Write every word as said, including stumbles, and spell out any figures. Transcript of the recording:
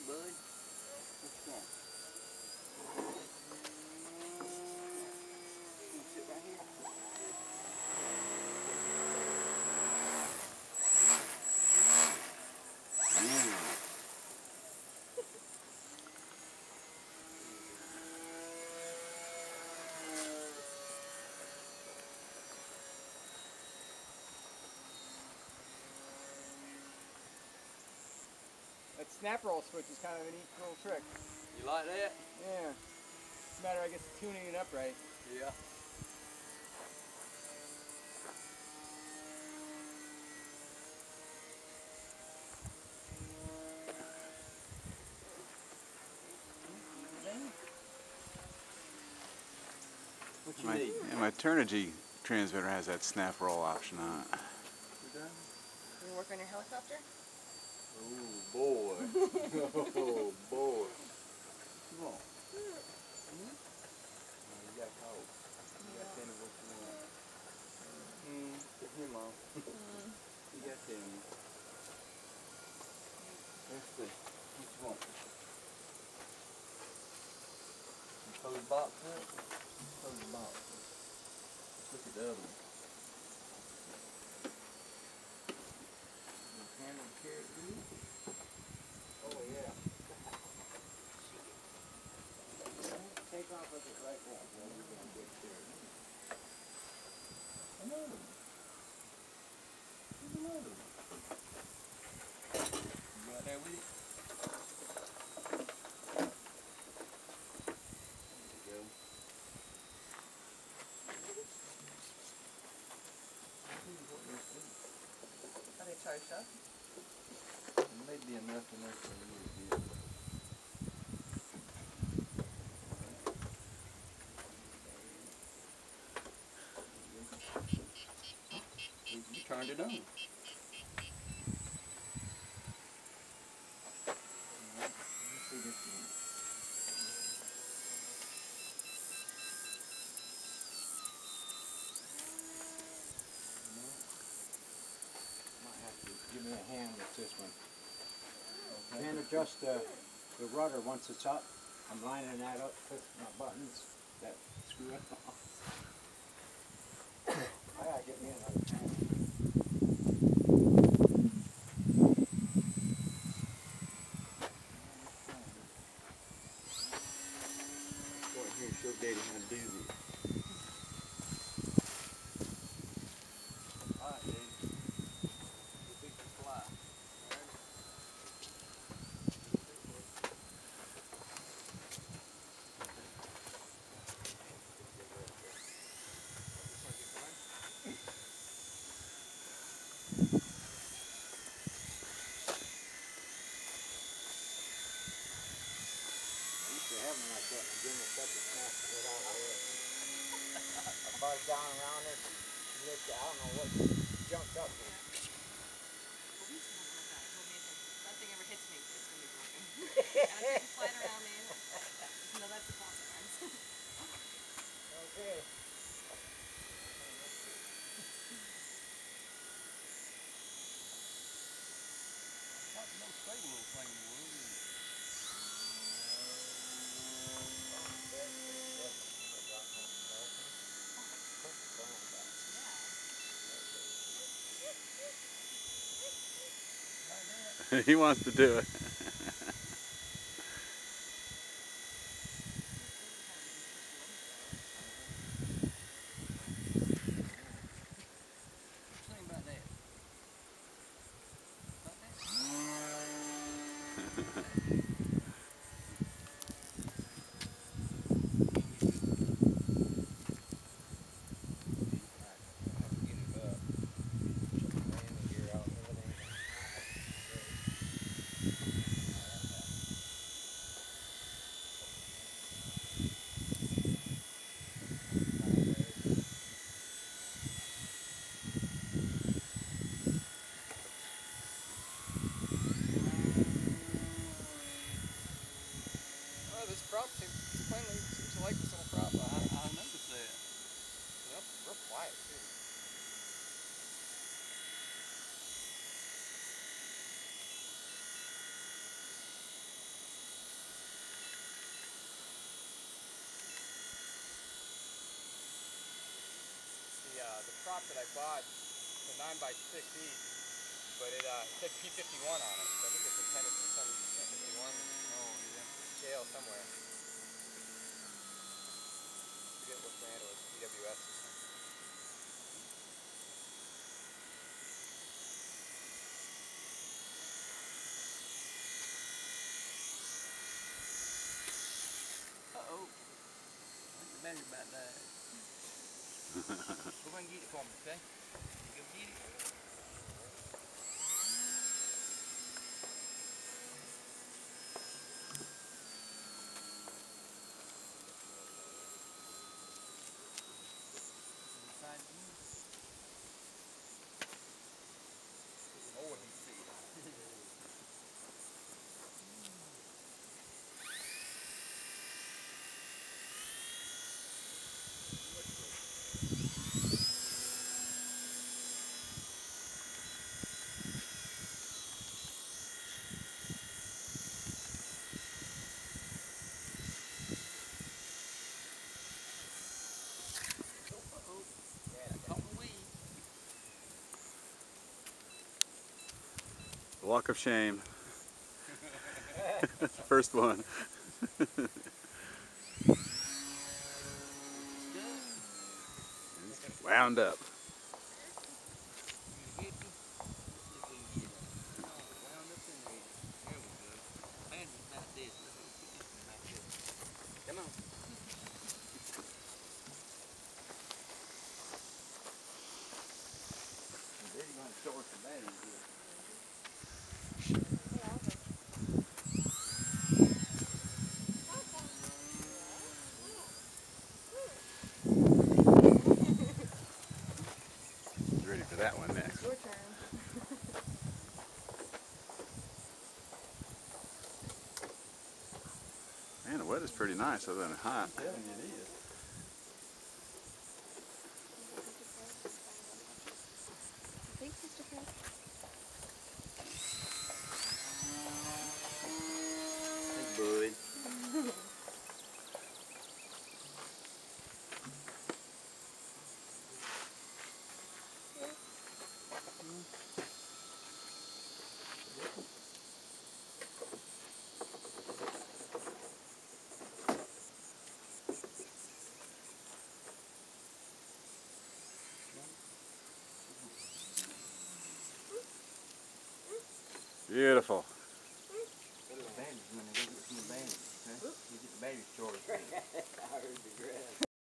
bud. What you want? You want to sit right here? That snap roll switch is kind of a neat little trick. You like that? Yeah. It's a matter, I guess, of tuning it up right. Yeah. What you My, need? yeah, my Turnigy transmitter has that snap roll option on it. You done? You work on your helicopter? Oh boy. Oh boy. Come on. Hmm? Oh, you got cold. You got to tell me what you want. Hmm. Here, Mom. Mm. You got to tell me. Let's see. What you want? You close the box up? Close the box. Let's look at the other one. You handle the carrot good? Oh, yeah. Take off with it right now. Well, we're going to get carrot. Another one. There's another one. You got that with it? There you go. Are they charged up? It may be enough in there for a little bit. You turned it on. Let's see this one. Might have to give me a hand with this one. Okay. And adjust the, the rudder once it's up. I'm lining that up with my buttons that screw it off. I gotta get me another fan. Go in here and show Daddy how to do this. Alright, Daddy. We'll fix the fly. I used to have them like that, and Jim was such a snap to get out of there. I buzzed down around it, lift it, I don't know what jumped up there. Well, we used to have them like that. I told Nathan, that thing ever hits me, it's gonna be broken. And I keep flying around me. Just know that's the consequence. Okay. Not the most stable little thing in the world, is it? He wants to do it. What you think about that? About that? that I bought. It's a nine by six each, but it uh, it said P fifty-one on it. So I think it's intended for some P fifty-one Oh, yeah. scale somewhere. Forget what brand it was, P W S or something. Uh-oh. The battery about died. Go and get it for me, okay? Go get it. Oh, he's see it. Walk of shame. First one. Wound up. Come on. They're going to store some batteries here. Ready for that one next. Your turn. Man, the weather's pretty nice other than hot. I'm telling you it is. Thanks, Mister Chris. Hey, bud. Beautiful.